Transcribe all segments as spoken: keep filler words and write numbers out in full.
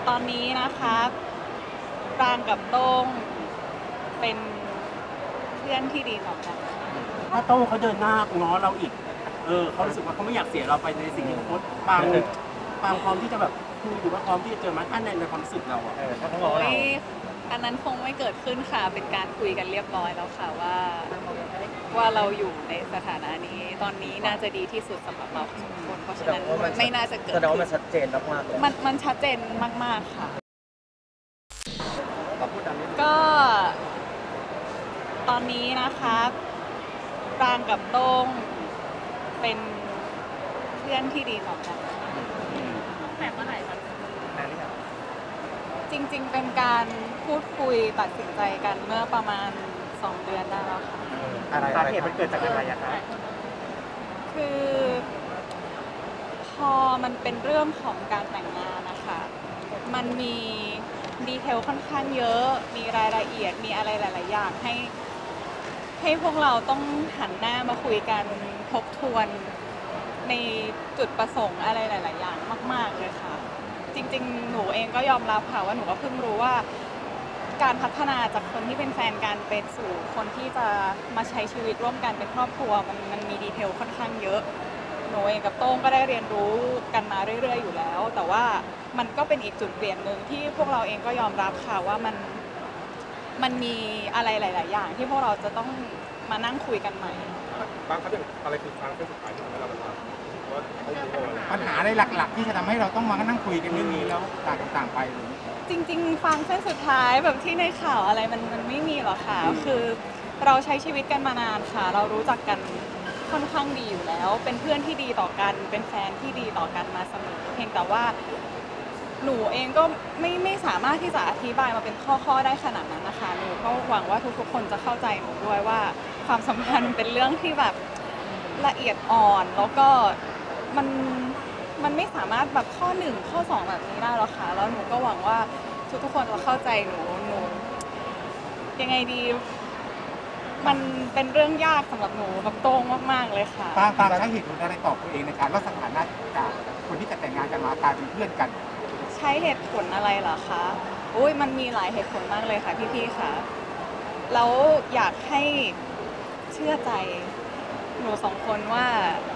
ตอนนี้นะคะปรางกับโต้งเป็นเพื่อนที่ดีต่อกันถ้าโต้งเขาเดินหน้าง้อเราอีกเออเขารู้สึกว่าเขาไม่อยากเสียเราไปในสิ่งที่เขาโพสต์ปางปางพร้อมที่จะแบบคุยหรือว่าพร้อมที่จะเจอมาท่านในในความรู้สึกเราอะเออถ้าเขาบอกเราอันนั้นคงไม่เกิดขึ้นค่ะเป็นการคุยกันเรียบร้อยแล้วค่ะว่าว่าเราอยู่ในสถานะนี้ตอนนี้น่าจะดีที่สุดสำหรับเราสองคนเพราะฉะนั้นไม่น่าจะเกิดแสดงว่ามันชัดเจนมากๆเลยมันมันชัดเจนมากๆค่ะก็ตอนนี้นะคะปรางกับโต้งเป็นเพื่อนที่ดีต่อกันแต่เมื่อไหร่คะนานหรือยังจริงๆเป็นการพูดคุยตัดสินใจกันเมื่อประมาณสองเดือนได้แล้วค่ะสาเหตุมันเกิดจากอะไรอะคะคือพอมันเป็นเรื่องของการแต่งงานนะคะมันมีดีเทลค่อนข้างเยอะมีรายละเอียดมีอะไรหลายๆอย่างให้ให้พวกเราต้องหันหน้ามาคุยกันทบทวนในจุดประสงค์อะไรหลายๆอย่างมากๆเลยค่ะจริงๆหนูเองก็ยอมรับค่ะว่าหนูก็เพิ่งรู้ว่าการพัฒนาจากคนที่เป็นแฟนกันไปสู่คนที่จะมาใช้ชีวิตร่วมกันเป็นครอบครัวมันมันมีดีเทลค่อนข้างเยอะหนูเองกับโต้งก็ได้เรียนรู้กันมาเรื่อยๆอยู่แล้วแต่ว่ามันก็เป็นอีกจุดเปลี่ยนหนึ่งที่พวกเราเองก็ยอมรับค่ะว่ามันมันมีอะไรหลายๆอย่างที่พวกเราจะต้องมานั่งคุยกันใหม่บางครั้งอะไรคือครั้งสุดท้ายที่ทำให้เราแบบว่าปัญหาอะไรหลักๆที่จะทำให้เราต้องมานั่งคุยกันเรื่องนี้แล้วต่างต่างไปเลยจริงๆฟังเส้นสุดท้ายแบบที่ในข่าวอะไรมันมันไม่มีหรอกค่ะคือเราใช้ชีวิตกันมานานค่ะเรารู้จักกันค่อนข้างดีอยู่แล้วเป็นเพื่อนที่ดีต่อกันเป็นแฟนที่ดีต่อกันมาเสมอเพียงแต่ว่าหนูเองก็ไม่ไม่สามารถที่จะอธิบายมาเป็นข้อๆได้ขนาดนั้นนะคะหนูก็หวังว่าทุกๆคนจะเข้าใจหนูด้วยว่าความสัมพันธ์เป็นเรื่องที่แบบละเอียดอ่อนแล้วก็มันมันไม่สามารถแบบข้อหนึ่งข้อสองแบบนี้ได้หรอกค่ะแล้วหนูก็หวังว่าทุกๆคนจะเข้าใจหนูหนูยังไงดีมันเป็นเรื่องยากสำหรับหนูกับโต้งมากๆเลยค่ะตามตามใช้เหตุผลอะไรตอบตัวเองในการลดสถานะจากคนที่จะแต่งงานกันมากลายเป็นเพื่อนกันใช้เหตุผลอะไรเหรอคะอุ้ยมันมีหลายเหตุผลมากเลยค่ะพี่ๆค่ะแล้วอยากให้เชื่อใจหนูสองคนว่า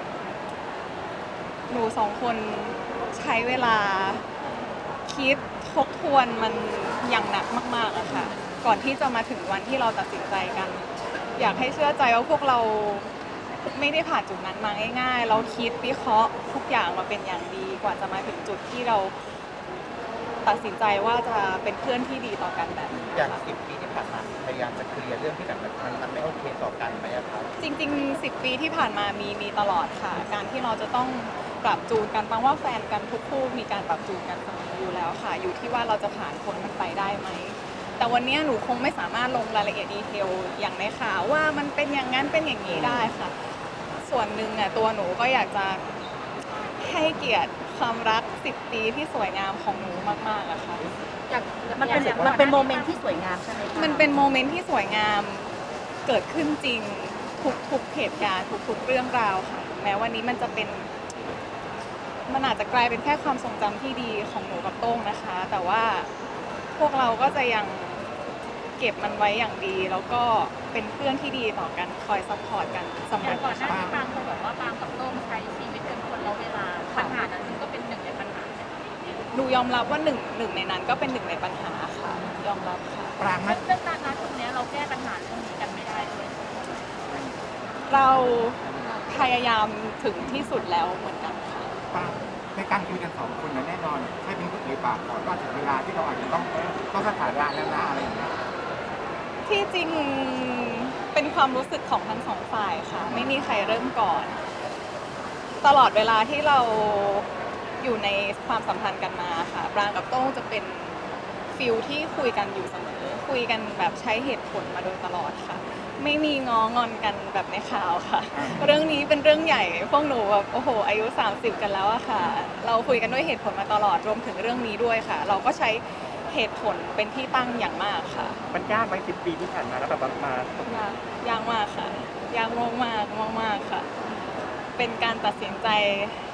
หนูสองคนใช้เวลาคิดทบทวนมันอย่างหนักมากๆอะค่ะก่อนที่จะมาถึงวันที่เราตัดสินใจกันอยากให้เชื่อใจว่าพวกเราไม่ได้ผ่านจุดนั้นมาง่ายๆเราคิดวิเคราะห์ทุกอย่างมาเป็นอย่างดีกว่าจะมาถึงจุดที่เราตัดสินใจว่าจะเป็นเพื่อนที่ดีต่อกันแบบนี้อย่างสิบปีที่ผ่านมาพยายามจะเคลียร์เรื่องที่แบบมันมันไม่โอเคต่อกันไหมครับจริงๆสิบปีที่ผ่านมามีมีตลอดค่ะการที่เราจะต้องปรับจูนกันฟังว่าแฟนกันทุกคู่มีการปรับจูนกันเสมออยู่แล้วค่ะอยู่ที่ว่าเราจะผ่านคนมันไปได้ไหมแต่วันนี้หนูคงไม่สามารถลงรายละเอียดดีเทลอย่างในข่าวว่ามันเป็นอย่างนั้นเป็นอย่างนี้ได้ค่ะส่วนหนึ่งอ่ะตัวหนูก็อยากจะให้เกียรติความรักสิบปีที่สวยงามของหนูมากๆอะค่ะมันเป็นมันเป็นโมเมนต์ที่สวยงามใช่ไหมมันเป็นโมเมนต์ที่สวยงามเกิดขึ้นจริงทุกๆเหตุการณ์ทุกๆเรื่องราวค่ะแม้วันนี้มันจะเป็นมันอาจจะกลายเป็นแค่ความทรงจำที่ดีของหนูกับโต้งนะคะแต่ว่าพวกเราก็จะยังเก็บมันไว้อย่างดีแล้วก็เป็นเพื่อนที่ดีต่อกันคอยซัพพอร์ตกันเสมอก่อนหน้านี้ปางเคยบอกว่าปางกับโต้งใช้ชีวิตกันคนละเวลาปัญหานั้นก็เป็นหนึ่งในปัญหาหนูยอมรับว่าหนึ่งหนึ่งในนั้นก็เป็นหนึ่งในปัญหาค่ะยอมรับค่ะปรางเรื่องการนัดตรงนี้เราแก้ปัญหาเรื่องนี้กันไม่ได้ด้วยเราพยายามถึงที่สุดแล้วเหมือนกันค่ะในการคุยกันสองคนนะแน่นอนใช่เป็นผู้เอ่ยปากก่อนว่าถึงเวลาที่เราอาจจะต้องต้องสถานะแล้วนะอะไรอย่างเงี้ยที่จริงเป็นความรู้สึกของทั้งสองฝ่ายค่ะไม่มีใครเริ่มก่อนตลอดเวลาที่เราอยู่ในความสัมพันธ์กันมาค่ะปรางกับโต้งจะเป็นฟิลที่คุยกันอยู่เสมอคุยกันแบบใช้เหตุผลมาโดยตลอดค่ะไม่มีง้องอนกันแบบในข่าวค่ะเรื่องนี้เป็นเรื่องใหญ่พวกหนูแบบโอ้โหอายุสามสิบกันแล้วอะค่ะเราคุยกันด้วยเหตุผลมาตลอดรวมถึงเรื่องนี้ด้วยค่ะเราก็ใช้เหตุผลเป็นที่ตั้งอย่างมากค่ะมันยากไหมสิบปีที่ผ่านมาแล้วแบบมายากยากมากค่ะยากมากมากมากมากค่ะเป็นการตัดสินใจค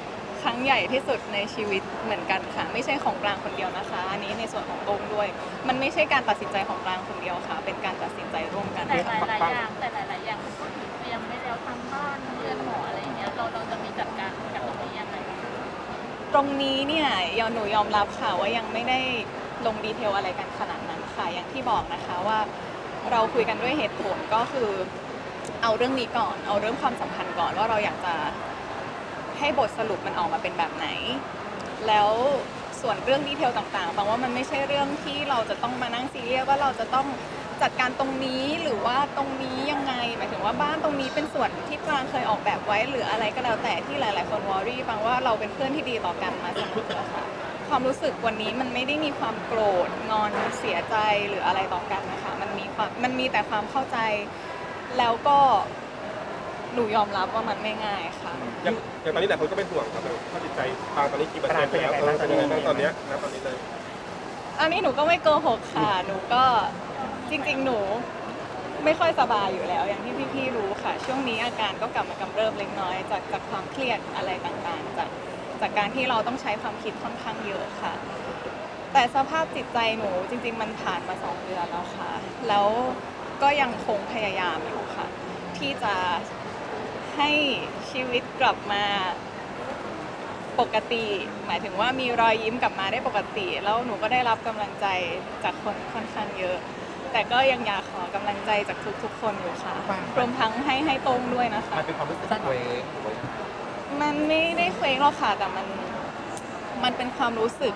รั้งใหญ่ที่สุดในชีวิตเหมือนกันค่ะไม่ใช่ของปรางคนเดียวนะคะอันนี้ในส่วนของโต้งด้วย มันไม่ใช่การตัดสินใจของปรางคนเดียวค่ะ เป็นการตัดสินใจร่วมกันแต่หลายๆอย่างแต่หลายๆอย่างมันก็ถือยังไม่แล้วทำบ้านเรือนหออะไรอย่างเงี้ยเราเราจะมีจัดการกับตรงนี้ยังไงตรงนี้เนี่ยยอหนูยอมรับค่ะว่ายังไม่ได้ลงดีเทลอะไรกันขนาดนั้นค่ะอย่างที่บอกนะคะว่าเราคุยกันด้วยเหตุผลก็คือเอาเรื่องนี้ก่อนเอาเรื่องความสัมพันธ์ก่อนว่าเราอยากจะให้บทสรุปมันออกมาเป็นแบบไหน แล้วส่วนเรื่องดีเทลต่างๆฟังว่ามันไม่ใช่เรื่องที่เราจะต้องมานั่งซีเรียสว่าเราจะต้องจัดการตรงนี้หรือว่าตรงนี้ยังไงหมายถึงว่าบ้านตรงนี้เป็นส่วนที่ปรางเคยออกแบบไว้หรืออะไรก็แล้วแต่ที่หลายๆคนวอรี่ฟังว่าเราเป็นเพื่อนที่ดีต่อกันมาเสมอค่ะความรู้สึกวันนี้มันไม่ได้มีความโกรธงอนเสียใจหรืออะไรต่อกันนะคะมันมีความมันมีแต่ความเข้าใจแล้วก็หนูยอมรับว่ามันไม่ง่ายค่ะอย่างอย่างตอนนี้หลายคนก็เป็นห่วงครับสภาพจิตใจปางตอนนี้กี่เปอร์เซ็นต์แล้วเออเป็นยังไงบ้างตอนเนี้ยนะตอนนี้เลยอันนี้หนูก็ไม่โกหกค่ะ หนูก็จริงๆ หนูไม่ค่อยสบายอยู่แล้ว อย่างที่พี่ๆ รู้ค่ะ ช่วงนี้อาการก็กลับมากำเริบเล็กน้อยจากจากความเครียดอะไรต่างๆ จากจากการที่เราต้องใช้ความคิดค่อนข้างเยอะค่ะ แต่สภาพจิตใจหนูจริงๆ มันผ่านมาสองเดือนแล้วค่ะ แล้วก็ยังคงพยายามอยู่ค่ะ ที่จะให้ชีวิตกลับมาปกติ หมายถึงว่ามีรอยยิ้มกลับมาได้ปกติ แล้วหนูก็ได้รับกำลังใจจากคนค่อนข้างเยอะ แต่ก็ยังอยากขอกำลังใจจากทุกๆ คนอยู่ค่ะ รวมทั้งให้ให้ตรงด้วยนะคะมันเป็นความรู้สึกตัวเองมันไม่ได้เคว้งหรอกค่ะ แต่มันมันเป็นความรู้สึก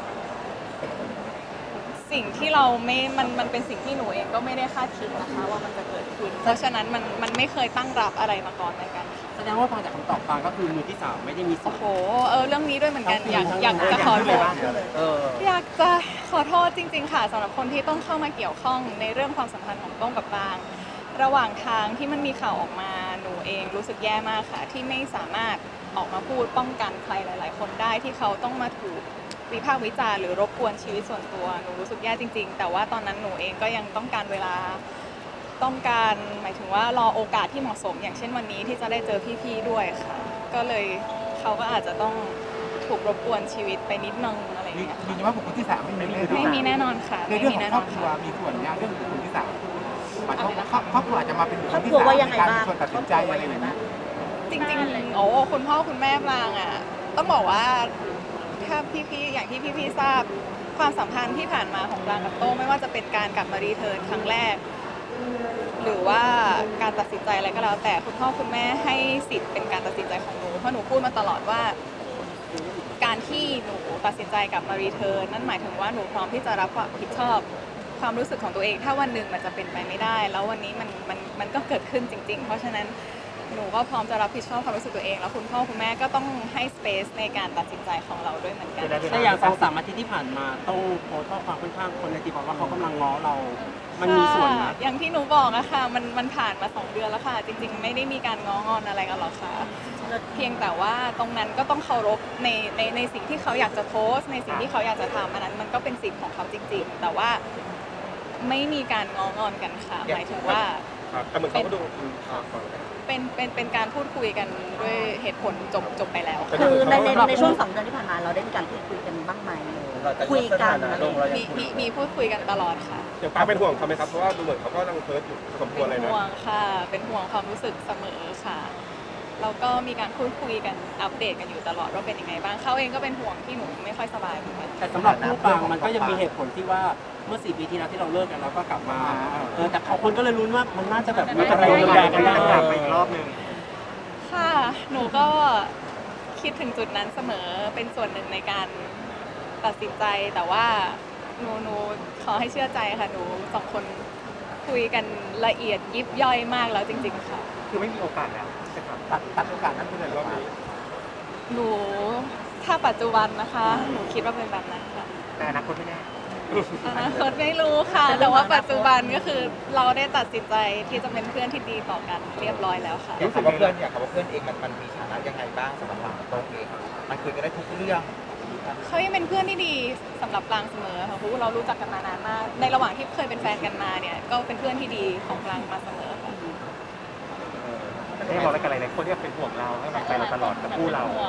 สิ่งที่เราไม่ มันมันเป็นสิ่งที่หนูเองก็ไม่ได้คาดคิดนะคะว่ามันจะเกิดขึ้น เพราะฉะนั้นมันมันไม่เคยตั้งรับอะไรมาก่อนเหมือนกันค่ะแสดงว่าฟังจากคำตอบฟังก็คือมือที่สามไม่ได้มีส่โอ้วนโห เออเรื่องนี้ด้วยเหมือนกัน อยากอยากจะขอโทษเอออยากจะขอโทษจริงๆค่ะสำหรับคนที่ต้องเข้ามาเกี่ยวข้องในเรื่องความสัมพันธ์ของโต้งกับปราง ระหว่างทางที่มันมีข่าวออกมาหนูเองรู้สึกแย่มากค่ะ ที่ไม่สามารถออกมาพูดป้องกันใครหลาย ๆ คนได้ที่เขาต้องมาถูกวิพากษ์วิจารณ์หรือรบกวนชีวิตส่วนตัวหนูรู้สึกแย่จริง ๆ แต่ว่าตอนนั้นหนูเองก็ยังต้องการเวลาต้องการหมายถึงว่ารอโอกาสที่เหมาะสม อย่างเช่นวันนี้ที่จะได้เจอพี่ๆด้วยค่ะ ก็เลยเขาก็อาจจะต้องถูกรบกวนชีวิตไปนิดนึงอะไรอย่างมีเงี้ยมีเฉพาะบุคคลที่สามไม่มีแน่นอนไม่มีแน่นอนค่ะในไม่เรื่องมีของแน่คน รออน บครัวค่ะมีส่วนงานเรื่องบุคคลที่สามหมายความว่าครอบครอบครัวอาจจะมาเป็นบุคคลที่ครอบครัวสามว่าในยังไงการบ้างเป็นคนตัดสินใจอะไรอย่างนี้จริงๆ โอ้คุณพ่อคุณแม่ปรางอ่ะ ต้องบอกว่าถ้าพี่ๆ อย่างที่พี่ๆ ทราบ ความสัมพันธ์ที่ผ่านมาของปรางกับโต้งไม่ว่าจะเป็นการกลับมารีเทิร์นครั้งแรก หรือว่าการตัดสินใจอะไรก็แล้ว แต่คุณพ่อคุณแม่ให้สิทธิ์เป็นการตัดสินใจของหนู เพราะหนูพูดมาตลอดว่า การที่หนูตัดสินใจกลับมารีเทิร์นนั่นหมายถึงว่าหนูพร้อมที่จะรับความผิดชอบความรู้สึกของตัวเอง ถ้าวันหนึ่งมันจะเป็นไปไม่ได้ แล้ววันนี้มันมันมันก็เกิดขึ้นจริง ๆ เพราะฉะนั้นหนูก็พร้อมจะรับผิดชอบความรู้สึกตัวเอง แล้วคุณพ่อคุณแม่ก็ต้องให้สเปซในการตัดสินใจของเราด้วยเหมือนกันแต่อย่างสองสามอาทิตย์ที่ผ่านมาต้องโพสต์ข้อความค่อนข้างคนในทีบอกว่าเขากำลังง้อเรา มันมีส่วนค่ะนะอย่างที่หนูบอกอะค่ะมันมันผ่านมาสองเดือนแล้วค่ะ จริง ๆ ไม่ได้มีการง้องอนอะไรกันหรอกค่ะ เพียงแต่ว่าตรงนั้นก็ต้องเคารพในในในสิ่งที่เขาอยากจะโพสต์ ในสิ่งที่เขาอยากจะทำอันนั้นมันก็เป็นสิทธิ์ของเขาจริง ๆ แต่ว่าไม่มีการง้องอนกันค่ะหมายถึงว่าครับแต่เหมือนเขาก็ดูอืมอ่าก่อนเป็นเป็นเป็นการพูดคุยกันด้วยเหตุผลจบจบไปแล้วค่ะคือในในในช่วงสองเดือนที่ผ่านมาเราได้มีการพูดคุยกันบ้างไหมคุยกันอะไรอย่างเงี้ยมีมีมีพูดคุยกันตลอดค่ะอย่างปางเป็นห่วงเขาไหมครับเพราะว่าดูเหมือนเขาก็ยังเพิร์ทอยู่พอสมควรเป็เลยนนะห่วงค่ะ เป็นห่วงความรู้สึกเสมอค่ะแล้วก็มีการพูดคุยกันอัปเดตกันอยู่ตลอดว่าเป็นยังไงบ้างเขาเองก็เป็นห่วงที่หนูไม่ค่อยสบายเหมือนกันแต่สำหรับผู้ฟังมันก็ยังมีเหตุผลที่ว่าเมื่อสี่ปีที่แล้วที่เราเลิกกันเราก็กลับมาเออแต่เขาคนก็เลยลุ้นว่ามันน่าจะแบบมีอะไรบางอย่างกันได้กลับไปอีกรอบหนึ่งค่ะ หนูก็คิดถึงจุดนั้นเสมอ เป็นส่วนหนึ่งในการตัดสินใจ แต่ว่าหนูหนูขอให้เชื่อใจค่ะ หนูสองคนคุยกันละเอียดยิบย่อยมากแล้วจริงๆค่ะคือไม่มีโอกาสแล้วตัดตัดโอกาสนั้นไปเลยรอบนี้หนูถ้าปัจจุบันนะคะ หนูคิดว่าเป็นแบบนั้นค่ะแต่อนาคตไม่แน่อนาคตไม่รู้ค่ะ แต่ว่าปัจจุบันก็คือเราได้ตัดสินใจที่จะเป็นเพื่อนที่ดีต่อกันเรียบร้อยแล้วค่ะอยากคำว่าเพื่อนอยากคำว่าเพื่อนเองมันมันมีฐานะยังไงบ้างสำหรับเราตรงเองมันคุยกันได้ทุกเรื่องเขายังเป็นเพื่อนที่ดีสำหรับปรางเสมอค่ะเพราะว่าเรารู้จักกันมานานมาก ในระหว่างที่เคยเป็นแฟนกันมาเนี่ย ก็เป็นเพื่อนที่ดีของปรางมาเสมอค่ะไม่บอกอะไรกันเลยคนที่เป็นห่วงเราให้กำลังใจเราตลอดกับคู่เราค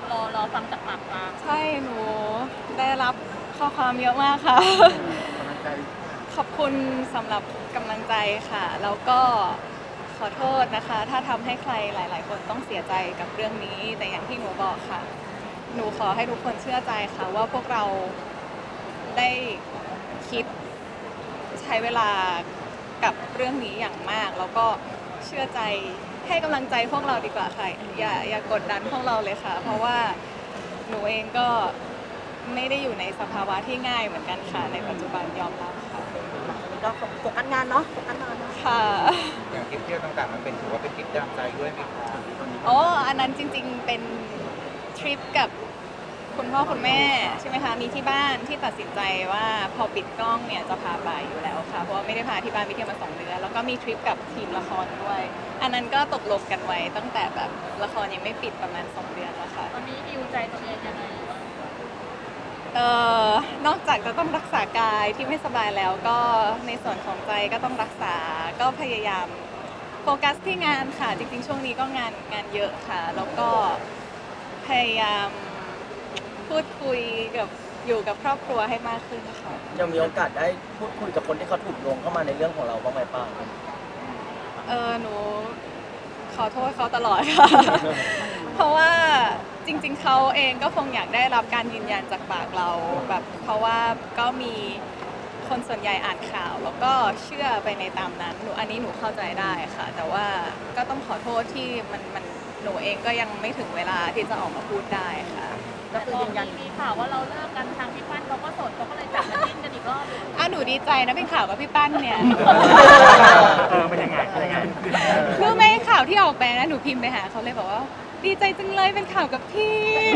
รอรอฟังจากปากปางใช่หนูได้รับข้อความเยอะมากค่ะกำลังใจขอบคุณสำหรับกำลังใจค่ะ แล้วก็ขอโทษนะคะ ถ้าทำให้ใครหลาย ๆ คนต้องเสียใจกับเรื่องนี้ แต่อย่างที่หนูบอกค่ะ หนูขอให้ทุกคนเชื่อใจค่ะว่าพวกเราได้คิดใช้เวลากับเรื่องนี้อย่างมาก แล้วก็เชื่อใจให้กำลังใจพวกเราดีกว่าค่ะอย่าอย่ากดดันพวกเราเลยค่ะ เพราะว่าหนูเองก็ไม่ได้อยู่ในสภาวะที่ง่ายเหมือนกันค่ะในปัจจุบันยอมรับค่ะก็โฟกัสงานเนาะโฟกัสงานเนาะค่ะอย่างทริปเที่ยวต่างๆมันเป็นถือว่าเป็นทริปดำใจด้วยไหมคะอ๋ออันนั้นจริงๆเป็นทริปกับคุณพ่อคุณแม่ใช่ไหมคะมีที่บ้านที่ตัดสินใจว่าพอปิดกล้องเนี่ยจะพาไปอยู่แล้วค่ะเพราะว่าไม่ได้พาที่บ้านไปเที่ยวมาสองเดือนแล้วก็มีทริปกับทีมละครด้วย อันนั้นก็ตกลงกันไว้ตั้งแต่แบบละครยังไม่ปิดประมาณสองเดือนแล้วค่ะตอนนี้ดิวใจตัวเองยังไงบ้างเอ่อนอกจากจะต้องรักษากายที่ไม่สบายแล้วก็ในส่วนของใจก็ต้องรักษาก็พยายามโฟกัสที่งานค่ะจริงๆช่วงนี้ก็งานงานเยอะค่ะแล้วก็พยายามพูดคุยกับอยู่กับครอบครัวให้มากขึ้นค่ะยังมีโอกาสได้พูดคุยกับคนที่เขาถูกโยงเข้ามาในเรื่องของเราบ้างไหมป้าเออหนูขอโทษเขาตลอดค่ะ เพราะว่าจริงๆเขาเองก็คงอยากได้รับการยืนยันจากปากเราแบบเพราะว่าก็มีคนส่วนใหญ่อ่านข่าว แล้วก็เชื่อไปในตามนั้นหนูอันนี้หนูเข้าใจได้ค่ะ แต่ว่าก็ต้องขอโทษที่มันมันหนูเองก็ยังไม่ถึงเวลาที่จะออกมาพูดได้ค่ะก็คือยืนยันมีข่าวว่าเราเลิกกันทางพี่ปั้นเขาก็โสดเขาก็เลยจับมาจิ้นกันอีกรอบอ่ะหนูดีใจนะเป็นข่าวกับพี่ปั้นเนี่ยเออเป็นยังไงเป็นยังไงรู้ไหมข่าวที่ออกไปนะหนูพิมพ์ไปหาเขาเลยบอกว่าดีใจจังเลยเป็นข่าวกับพี่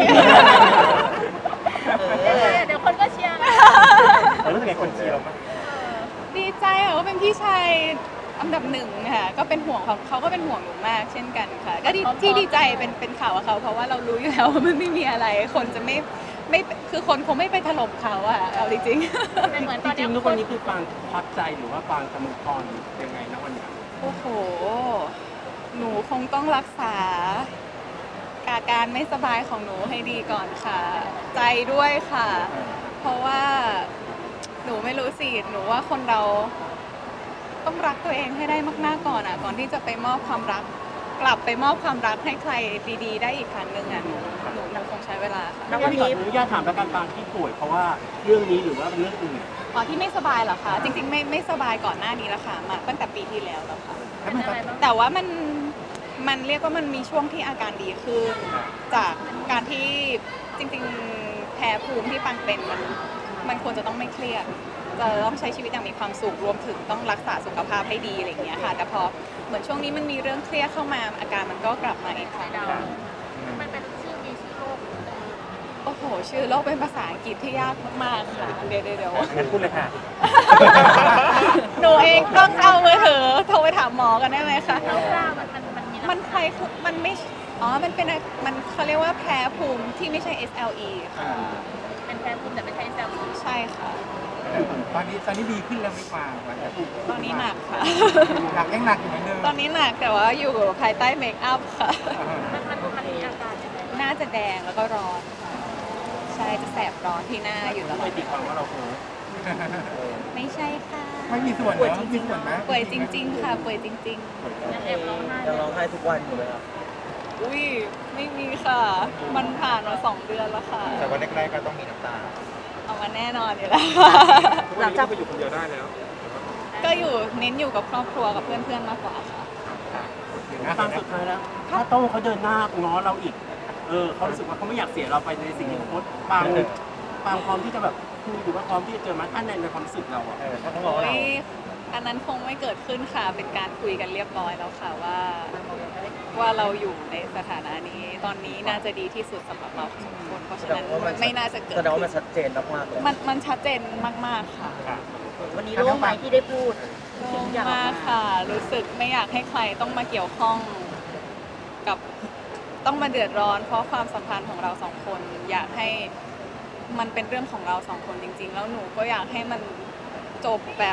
เดี๋ยวคนก็เชียร์นะเออรู้สึกไงคนเชียร์เราไหมดีใจค่ะว่าเป็นพี่ชายอันดับหนึ่งค่ะก็เป็นห่วงเขาเขาก็เป็นห่วงหนูมากเช่นกันค่ะก็ดีที่ดีใจเป็นเป็นข่าวกับเขาเพราะว่าเรารู้อยู่แล้วว่ามันไม่มีอะไรคนจะไม่ไม่คือคนคงไม่ไปถล่มเขาอะเอาจริงๆเป็นเหมือนจตอนรินี้งๆทุกวันนี้คือปางพักใจหรือว่าปางจะมุกออนยังไงนะวันนี้โอ้โห หนูคงต้องรักษาอาการไม่สบายของหนูให้ดีก่อนค่ะ ใจด้วยค่ะ เพราะว่าหนูไม่รู้สิ หนูว่าคนเราต้องรักตัวเองให้ได้มากๆก่อนอ่ะ ก่อนที่จะไปมอบความรัก กลับไปมอบความรักให้ใครดีๆ ได้อีกครั้งหนึ่งอ่ะ หนูหนูหนูคงใช้เวลาค่ะแล้ววันพี่ขอนี้อนุญาตถามแล้วกันปางที่ป่วยเพราะว่าเรื่องนี้หรือว่าเป็นเรื่องอื่นอ๋อที่ไม่สบายเหรอคะ จริงๆไม่ไม่สบายก่อนหน้านี้แล้วค่ะ มาตั้งแต่ปีที่แล้วแล้วค่ะเป็นอะไรบ้างแต่ว่ามันมันเรียกว่ามันมีช่วงที่อาการดีขึ้น จากการที่จริงๆแพ้ภูมิที่ปังเป็นมันมันควรจะต้องไม่เครียดจะต้องใช้ชีวิตอย่างมีความสุขรวมถึงต้องรักษาสุขภาพให้ดีอะไรอย่างเงี้ยค่ะ แต่พอเหมือนช่วงนี้มันมีเรื่องเครียดเข้ามาอาการมันก็กลับมาอีกครั้งดาวมันเป็นชื่อมีชื่อโรคโอ้โห ชื่อโรคเป็นภาษาอังกฤษที่ยากมากๆค่ะเดี๋ยวเดี๋ยวเดี๋ยวงั้นพูดเลยค่ะหนูเองต้องเอามือถือโทรไปถามหมอกันได้ไหมคะแล้วกล้ามันมันมันมีมันใครคือมันไม่ อ๋อ มันเป็นอะไรมันเขาเรียกว่าแพ้ภูมิที่ไม่ใช่ เอส แอล อี ค่ะเป็นแพ้ภูมิแต่ไม่ใช่แซลล์ใช่ค่ะตอนนี้ตอนนี้ดีขึ้นแล้วไม่ฟังวันนี้ตอนนี้หนักค่ะหนักยังหนักอยู่เหมือนเดิมตอนนี้หนักแต่ว่าอยู่ภายใต้เมคอัพค่ะมันมันมันมีอาการยังไงหน้าจะแดงแล้วก็ร้อนค่ะ ใช่ จะแสบร้อนที่หน้าอยู่ตลอไม่ดติดความว่าเราโหไม่ใช่ค่ะไม่มีส่วนป่วยเนาะจมีริงส่วนไหมๆป่วยจริง ๆ ค่ะ ป่วยจริงยังแอบร้องไห้ยังร้องไห้ทุกวันอยู่ไหมครับๆ อุ้ย ไม่มีค่ะ มันผ่านมาสองเดือนแล้วค่ะแต่วันแรกๆก็ต้องมีน้ำตาเอามาแน่นอนอยู่แล้วทุกวันนี้ก็ไปอยู่คนเดียวได้แล้วก็อยู่เน้นอยู่กับครอบครัวกับเพื่อนๆมากกว่าค่ะปางสุดท้ายแล้ว ถ้าโต้งเขาเดินหน้าง้อเราอีก เออเขารู้สึกว่าเขาไม่อยากเสียเราไปในสิ่งที่เขาโพสต์ปางปางพร้อมที่จะแบบคุยหรือว่าพร้อมที่จะเจอมาท่านในในความรู้สึกเราอ่ะเออถ้าต้องรอโอ้เรายอันนั้นคงไม่เกิดขึ้นค่ะ เป็นการคุยกันเรียบร้อยแล้วค่ะว่า ว่าเราอยู่ในสถานะนี้ ตอนนี้น่าจะดีที่สุดสำหรับเราสองคน เพราะฉะนั้นไม่น่าจะเกิดแสดงว่าขึ้มันนชัดเจนมากๆเลยมันมันชัดเจนมากๆค่ะวันนี้ร่วมไหมที่ได้พูดโล่สิ่งงอย่างออกมากมาค่ะ รู้สึกไม่อยากให้ใครต้องมาเกี่ยวข้องกับต้องมาเดือดร้อน เพราะความสัมพันธ์ของเราสองคน อยากให้มันเป็นเรื่องของเราสองคนจริง ๆ แล้วหนูก็อยากให้มันจบแบบ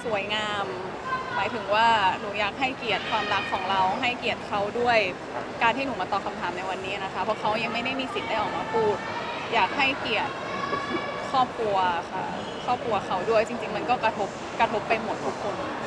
สวยงาม หมายถึงว่าหนูอยากให้เกียรติความรักของเราให้เกียรติเขาด้วยการที่หนูมาตอบคำถามในวันนี้นะคะเพราะเขายังไม่ได้มีสิทธิ์ได้ออกมาพูด อยากให้เกียรติครอบครัวค่ะครอบครัวเขาด้วยจริง ๆ มันก็กระทบกระทบไปหมดทุกคน